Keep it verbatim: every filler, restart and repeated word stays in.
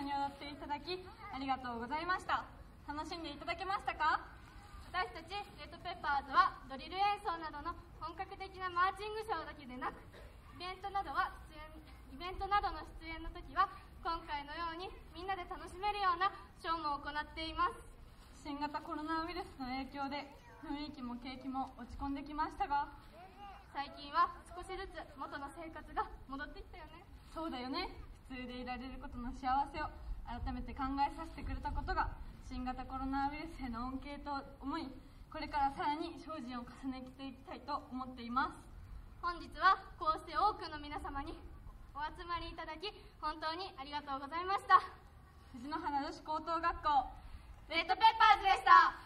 緒に踊っていただきありがとうございました。楽しんでいただけましたか？ 私たちレッドペッパーズはドリル演奏などの本格的なマーチングショーだけでなく、イベントなどは出演イベントなどの出演の時は今回のようにみんなで楽しめるようなショーも行っています。 新型コロナウイルスの影響で雰囲気も景気も落ち込んできましたが、 最近は少しずつ元の生活が戻ってきたよね。 そうだよね。普通でいられることの幸せを改めて考えさせてくれたことが新型コロナウイルスへの恩恵と思い、これからさらに精進を重ねていきたいと思っています。 本日はこうして多くの皆様にお集まりいただき本当にありがとうございました。 藤の花女子高等学校レッドペッパーズでした。